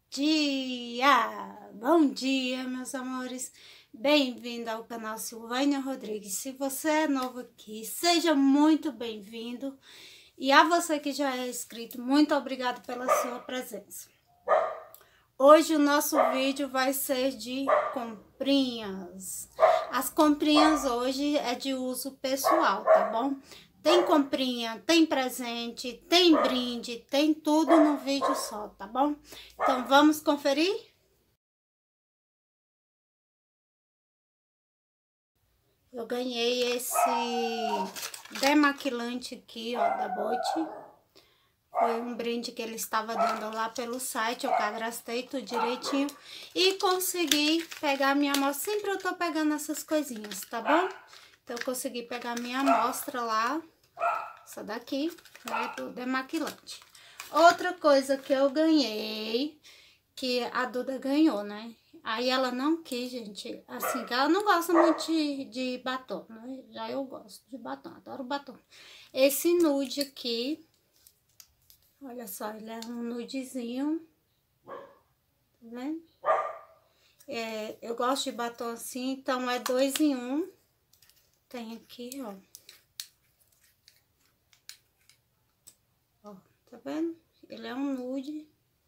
dia! Bom dia, meus amores! Bem-vindo ao canal Silvânia Rodrigues. Se você é novo aqui, seja muito bem-vindo. E a você que já é inscrito, muito obrigado pela sua presença. Hoje o nosso vídeo vai ser de comprinhas. As comprinhas hoje é de uso pessoal, tá bom? Tem comprinha, tem presente, tem brinde, tem tudo no vídeo só, tá bom? Então vamos conferir? Eu ganhei esse demaquilante aqui, ó, da Bote. Foi um brinde que ele estava dando lá pelo site, eu cadastrei tudo direitinho e consegui pegar minha amostra. Sempre eu tô pegando essas coisinhas, tá bom? Então eu consegui pegar minha amostra lá, essa daqui, né, do demaquilante. Outra coisa que eu ganhei, que a Duda ganhou, né? Aí ela não quis, gente, assim, que ela não gosta muito de batom, né? Já eu gosto de batom, adoro batom. Esse nude aqui, olha só, ele é um nudezinho, tá vendo? Eu gosto de batom assim, então é 2 em 1. Tem aqui, ó. Ó, tá vendo? Ele é um nude.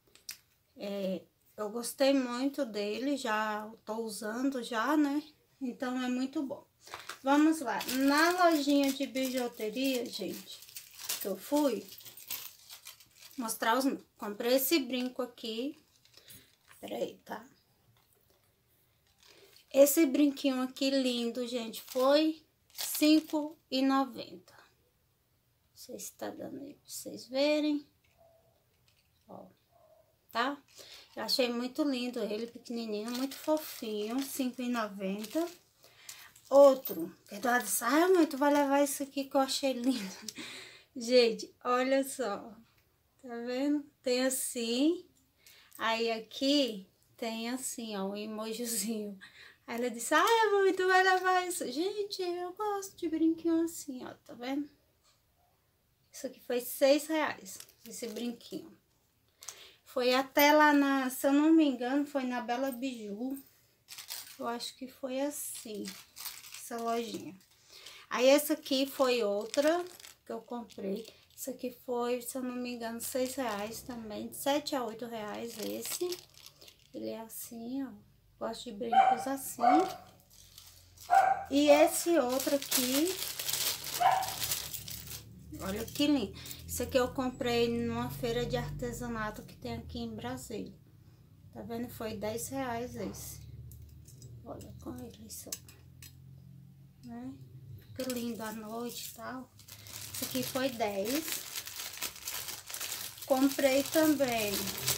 Eu gostei muito dele, já tô usando já, né? Então é muito bom. Vamos lá. Na lojinha de bijuteria, gente, que eu fui mostrar os... Comprei esse brinco aqui. Peraí, tá? Esse brinquinho aqui lindo, gente, foi R$5,90. Não sei se tá dando aí pra vocês verem. Ó, tá? Eu achei muito lindo ele, pequenininho, muito fofinho, R$5,90. Outro, Eduardo disse, ai mãe, tu vai levar isso aqui que eu achei lindo. Gente, olha só, tá vendo? Tem assim, aí aqui tem assim, ó, um emojizinho. Aí ela disse, ai mãe, tu vai levar isso. Gente, eu gosto de brinquinho assim, ó, tá vendo? Isso aqui foi R$6, esse brinquinho. Foi até lá na, se eu não me engano, foi na Bela Biju. Eu acho que foi assim, essa lojinha. Aí essa aqui foi outra que eu comprei. Isso aqui foi, se eu não me engano, R$6 também. De R$7 a R$8 esse. Ele é assim, ó. Gosto de brincos assim. E esse outro aqui, olha que lindo. Isso aqui eu comprei numa feira de artesanato que tem aqui em Brasília. Tá vendo? Foi R$10 esse. Olha com ele só. Né? Fica lindo à noite e tal. Esse aqui foi 10. Comprei também,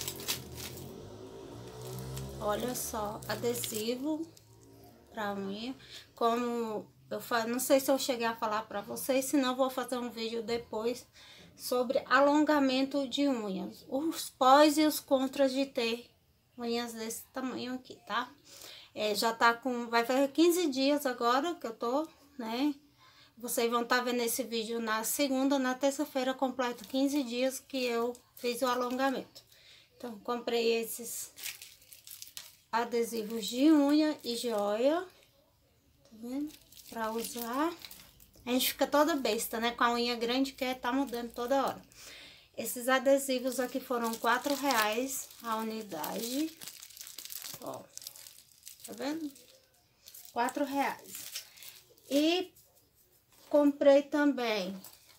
olha só, adesivo pra unha. Como eu falo, não sei se eu cheguei a falar pra vocês, senão eu vou fazer um vídeo depois sobre alongamento de unhas, os pós e os contras de ter unhas desse tamanho aqui, tá? Já tá com, vai fazer 15 dias agora que eu tô, né? Vocês vão estar vendo esse vídeo na segunda, na terça-feira, completo 15 dias que eu fiz o alongamento. Então, comprei esses adesivos de unha e joia, tá vendo? Pra usar. A gente fica toda besta, né? Com a unha grande que tá mudando toda hora. Esses adesivos aqui foram R$4 a unidade. Ó, tá vendo? R$4. E comprei também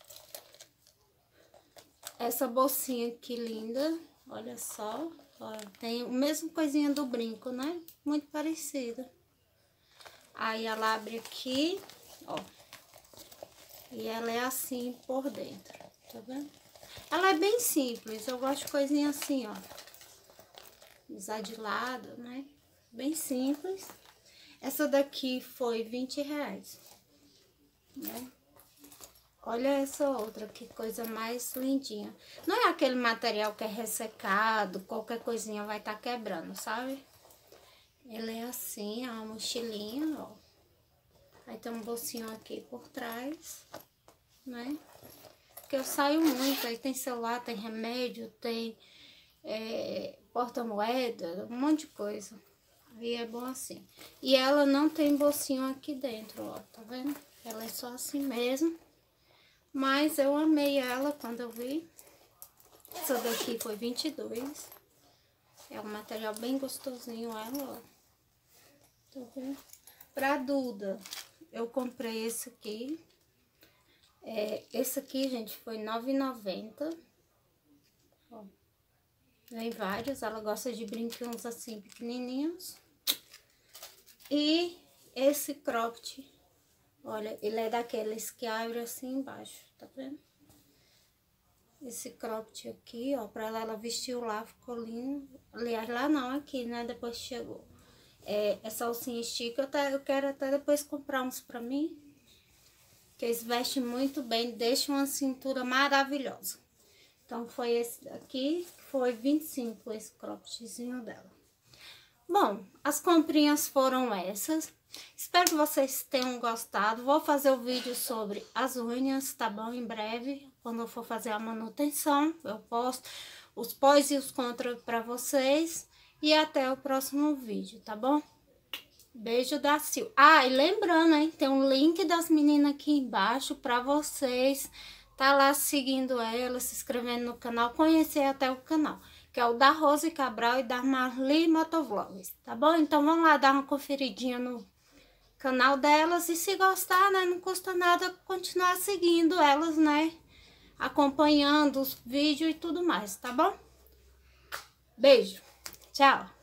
essa bolsinha aqui linda, olha só, ó, tem o mesmo coisinha do brinco, né? Muito parecida. Aí ela abre aqui, ó, e ela é assim por dentro, tá vendo? Ela é bem simples, eu gosto de coisinha assim, ó, usar de lado, né? Bem simples. Essa daqui foi R$20, né? Olha essa outra, que coisa mais lindinha. Não é aquele material que é ressecado, qualquer coisinha vai estar quebrando, sabe? Ele é assim, ó, uma mochilinha, ó. Aí tem um bolsinho aqui por trás, né? Porque eu saio muito, aí tem celular, tem remédio, tem porta-moeda, um monte de coisa. Aí é bom assim. E ela não tem bolsinho aqui dentro, ó, tá vendo? Ela é só assim mesmo. Mas eu amei ela quando eu vi. Essa daqui foi 22. É um material bem gostosinho ela, ó. Tá vendo? Pra Duda, eu comprei esse aqui. Esse aqui, gente, foi R$ 9,90. Ó. Vem vários, ela gosta de brinquinhos assim, pequenininhos. E esse cropped, olha, ele é daqueles que abre assim embaixo, tá vendo? Esse cropped aqui, ó, pra ela vestiu lá, ficou lindo. Aliás, lá não, aqui, né, depois chegou. Essa alcinha estica, eu quero até depois comprar uns pra mim. Que eles vestem muito bem, deixam uma cintura maravilhosa. Então, foi esse daqui, foi 25 esse croppedzinho dela. Bom, as comprinhas foram essas. Espero que vocês tenham gostado. Vou fazer o vídeo sobre as unhas, tá bom? Em breve, quando eu for fazer a manutenção, eu posto os pós e os contras pra vocês. E até o próximo vídeo, tá bom? Beijo da Sil. Ah, e lembrando, hein, tem um link das meninas aqui embaixo pra vocês tá lá seguindo ela, se inscrevendo no canal, conhecer até o canal, que é o da Rose Cabral e da Marli Motovlogs, tá bom? Então vamos lá dar uma conferidinha no canal delas e se gostar, né, não custa nada continuar seguindo elas, né, acompanhando os vídeos e tudo mais, tá bom? Beijo, tchau!